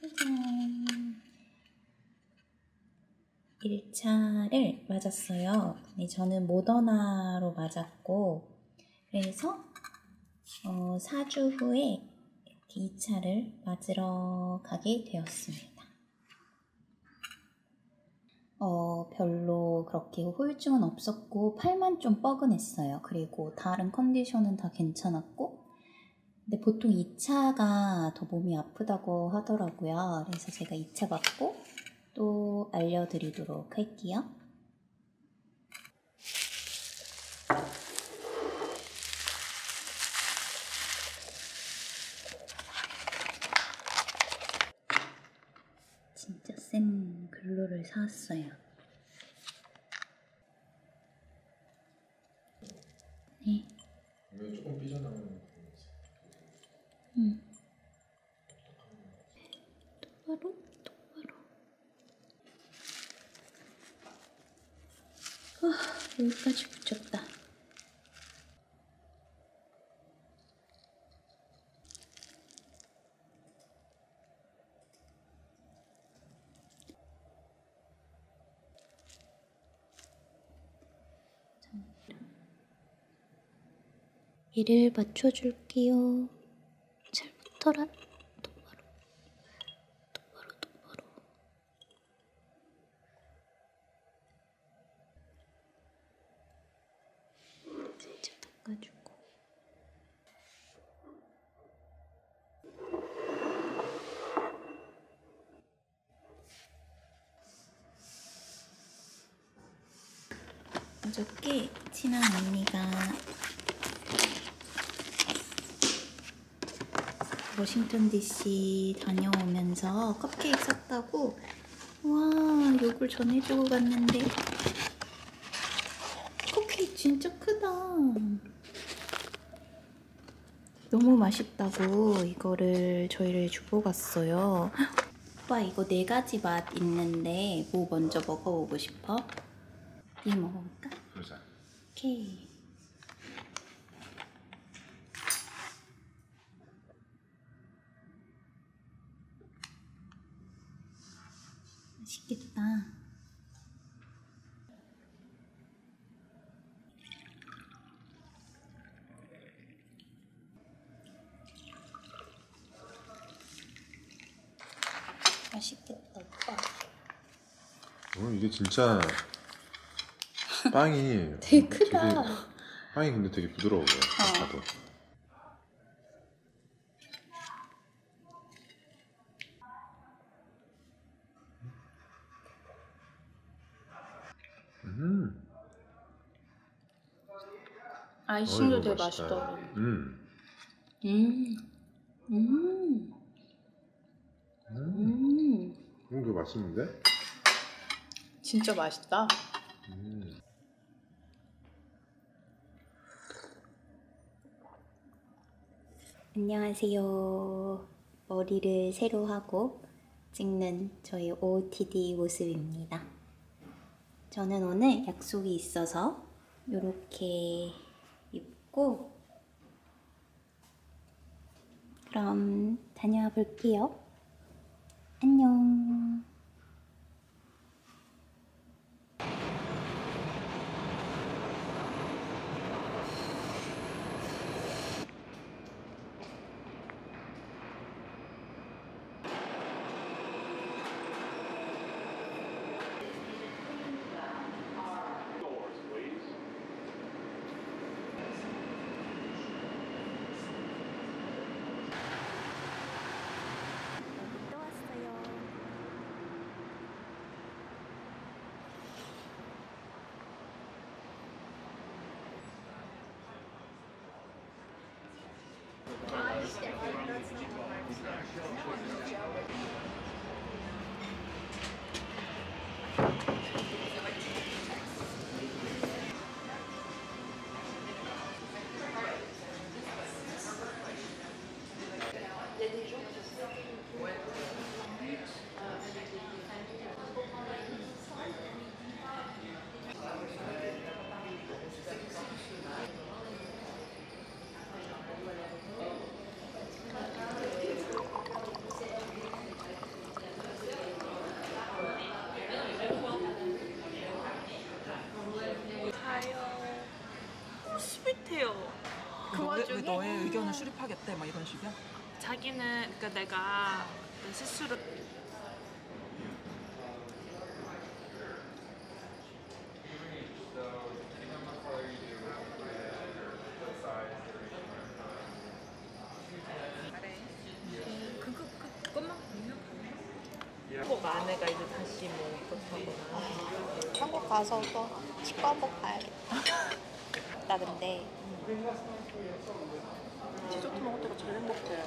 짜잔. 1차를 맞았어요. 네, 저는 모더나로 맞았고, 그래서 4주 후에 이렇게 2차를 맞으러 가게 되었습니다. 별로 그렇게 후유증은 없었고 팔만 좀 뻐근했어요. 그리고 다른 컨디션은 다 괜찮았고, 근데 보통 2차가 더 몸이 아프다고 하더라고요. 그래서 제가 2차 맞고 또 알려드리도록 할게요. 진짜 센 글루를 사왔어요. 네. 왜 조금 삐져나오는 거 있어? 똑바로. 여기까지 붙였다. 얘를 맞춰줄게요. 잘 붙어라. 똑바로. 살짝 닦아주고. 어저께 친한 언니가 워싱턴 DC 다녀오면서 컵케이크 샀다고 와 이걸 전해주고 갔는데 컵케이크 진짜 크다. 너무 맛있다고 이거를 저희를 주고 갔어요. 오빠 이거 4가지 맛 있는데 뭐 먼저 먹어보고 싶어? 이 먹어볼까? 그러자. 오케이. 맛있겠다. 맛있겠다, 오빠. 이게 진짜 빵이 되게 크다. 빵이 근데 되게 부드러워요. 봐도. 아이싱도 이거 되게 맛있다. 맛있다. 이거 맛있는데? 진짜 맛있다. 안녕하세요. 머리를 새로 하고 찍는 저희 OOTD 모습입니다. 저는 오늘 약속이 있어서 이렇게 입고 그럼 다녀와 볼게요. 안녕. 너의 의견을 수립하겠대 막 이런 식이야? 자기는 그러니까 내가 내 스스로 그것만 보면 한국 아내가 이제 다시 뭐 그렇다거나 한국 가서도 치과 한번 가야겠다. 나 근데 디저트 먹을 때가 제일 행복해.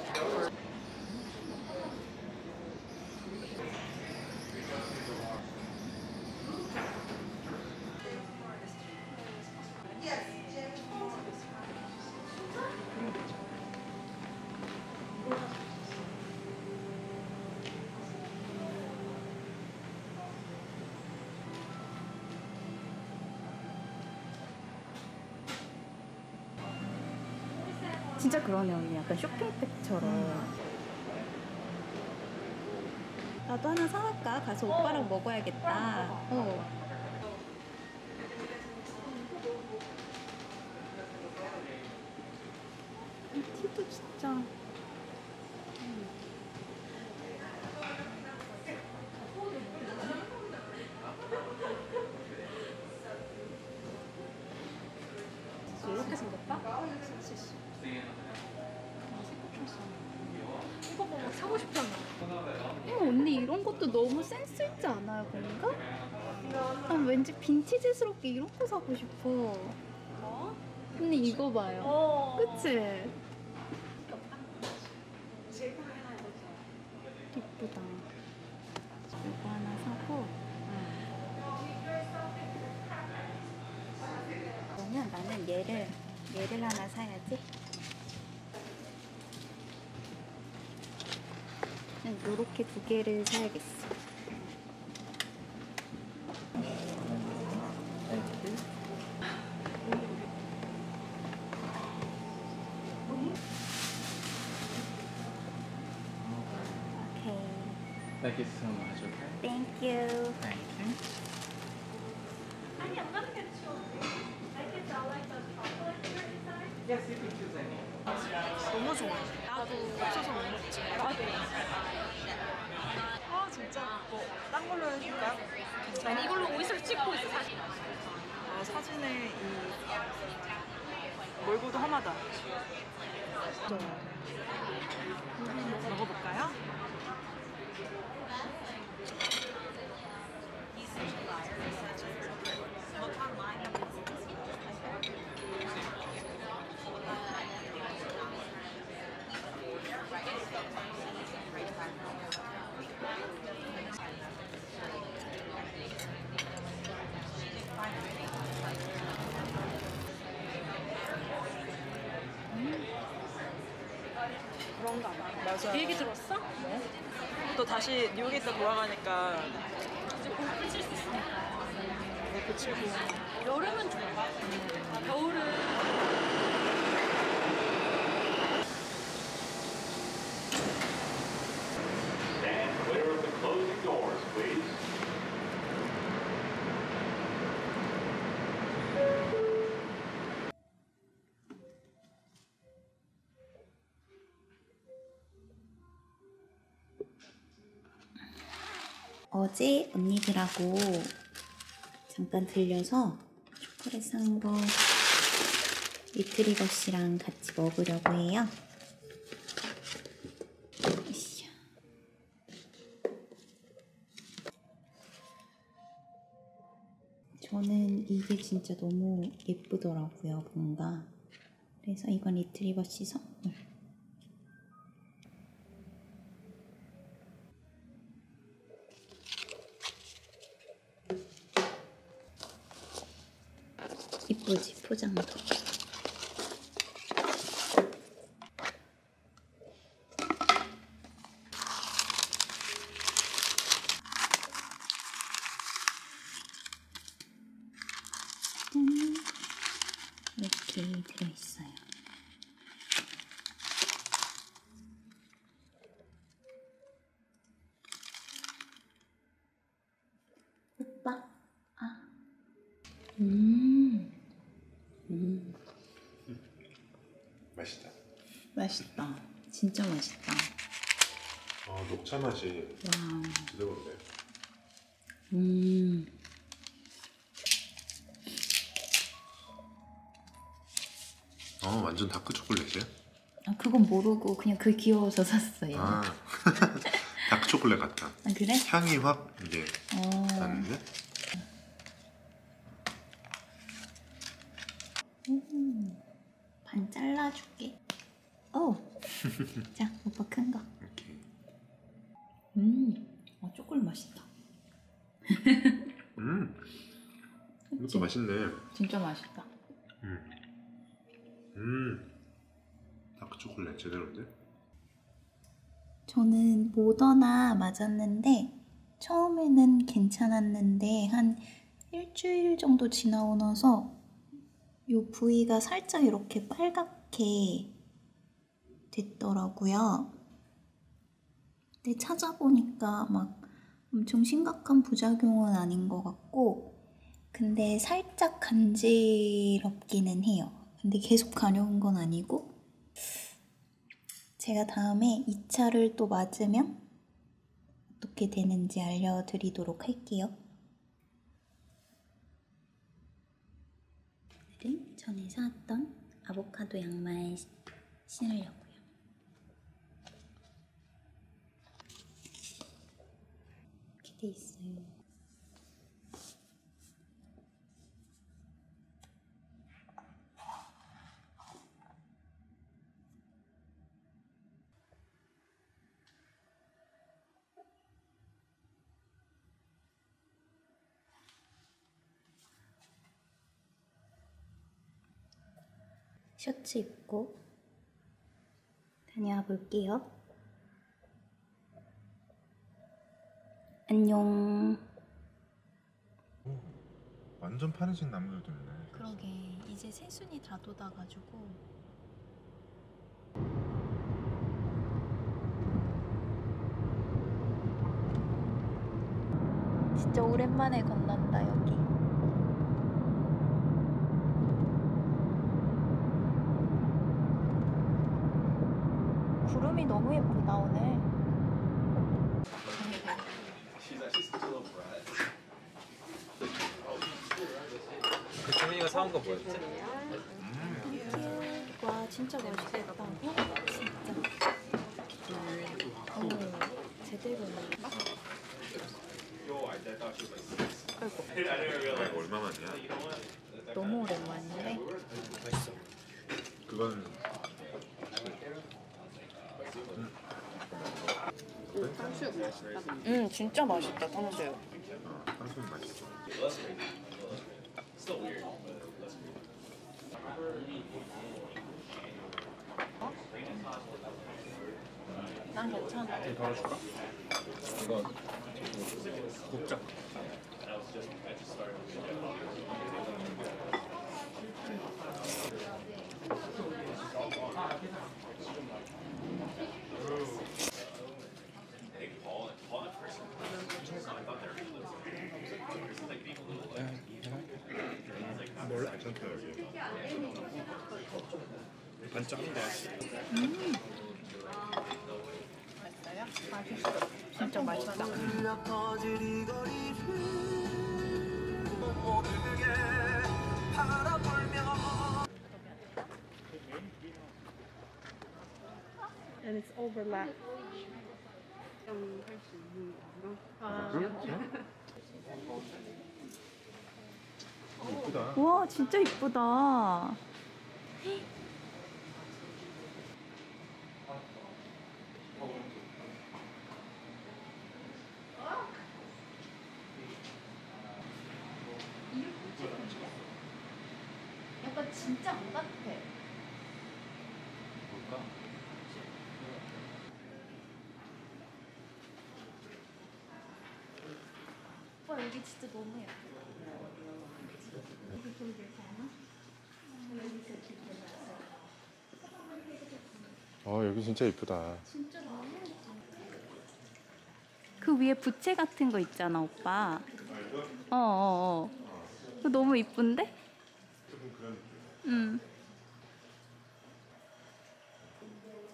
진짜 그러네 언니. 약간 쇼핑백처럼. 나도 하나 사갈까? 가서 오빠랑 먹어야겠다. 이 티도 진짜. 이렇게 생겼다? 이거 뭐 사고 싶잖아. 언니 이런 것도 너무 센스 있지 않아요, 뭔가? 난 왠지 빈티지스럽게 이런 거 사고 싶어. 뭐? 언니 이거 봐요. 그치? 예쁘다. 이거 하나 사고. 그러면 나는 얘를 하나 사야지. 요렇게 두 개를 사야겠어. 오케이. Thank you so much. Okay. Thank you. Thank you. Yes, you can choose any. 너무 좋아. 나도 없어서 못 먹지. 나도. 아 진짜 뭐 딴 걸로 해줄까요? 아니 이걸로 옷을 찍고 있어 사실. 사진에 이 몰고도 험하다. 먹어볼까요? 그런가 봐. 맞아. 그 얘기 들었어? 또 다시 뉴욕에 있다 돌아가니까 이제 볼 붙일 수 있으니까. 붙이고. 여름은 좋아. 겨울은 Stand clear of the closing doors, please. 어제 언니들하고 잠깐 들려서 초콜릿 산 거 리트리버 씨랑 같이 먹으려고 해요. 으쌰. 저는 이게 진짜 너무 예쁘더라고요, 뭔가. 그래서 이건 리트리버 씨 선물. 이쁘지, 포장도. 이렇게 들어있어요. 오빠? 아. 맛있다. 맛있다. 진짜 맛있다. 아, 녹차 맛이 와. 제대로인데. 완전 다크 초콜릿이야? 아, 그건 모르고 그냥 그 귀여워서 샀어요. 아, 다크 초콜릿 같다. 아, 그래? 향이 확 이게 어. 나는데? 반 잘라줄게. 오. 자, 오빠 큰 거. 이렇게. 초콜릿 맛있다. 이것도 맛있네. 진짜 맛있다. 다크 초콜릿 제대로인데? 저는 모더나 맞았는데 처음에는 괜찮았는데 한 일주일 정도 지나고 나서 이 부위가 살짝 이렇게 빨갛게 됐더라고요. 근데 찾아보니까 막 엄청 심각한 부작용은 아닌 것 같고 근데 살짝 간지럽기는 해요. 근데 계속 가려운 건 아니고 제가 다음에 2차를 또 맞으면 어떻게 되는지 알려드리도록 할게요. 오늘은 전에 사왔던 아보카도 양말 신으려고요. 이렇게 돼 있어요. 셔츠 입고 다녀와 볼게요. 안녕. 완전 파래진 나무들도 있네. 그러게 이제 새순이 다 돋아가지고 진짜 오랜만에 건넌다 여기. 구름이 너무 예쁘다 오늘. 그 준이가 사온 거 뭐였지? 와 진짜 맛있겠다. 진짜. 제대로네. 이거 얼마만이야? 너무 오랜만인데. 맛있어. 그건 진짜 맛있다, 탕수육. 탕수육 맛있어. 난 괜찮아. 이거 덜어줄까? 이거 곱자. 몰라. 괜찮다 여기. 반 작은 거 같아. 진짜 맛있다. And it's overlap. 이쁘다. 와 진짜 이쁘다. 약간 진짜 안 같아. 뭘까? 와 여기 진짜 너무 예뻐. 여기 진짜 이쁘다. 그 위에 부채 같은 거 있잖아 오빠. 그거 너무 이쁜데? 조금 그런.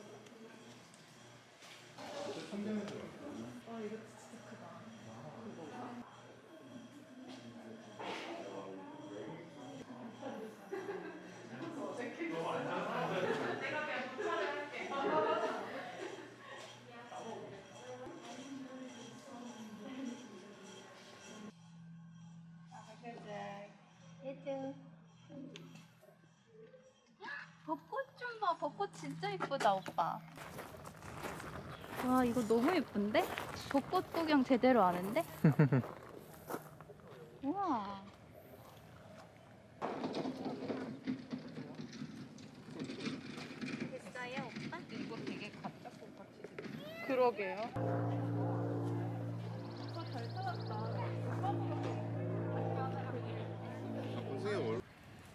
진짜 이쁘다 오빠. 와 이거 너무 예쁜데? 벚꽃 구경 제대로 하는데? 우와. 됐어요 오빠? 이거 되게 가짜 꽃같이. 그러게요. 선생님 얼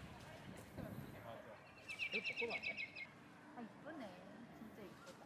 아 이쁘네. 진짜 이쁘다.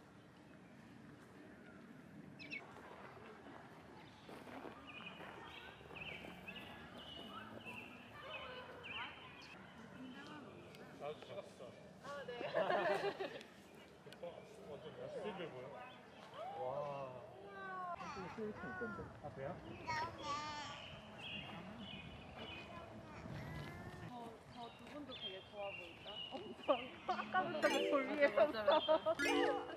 두 분도 되게 좋아 보인다. 엄청 아까부터 볼 위에 서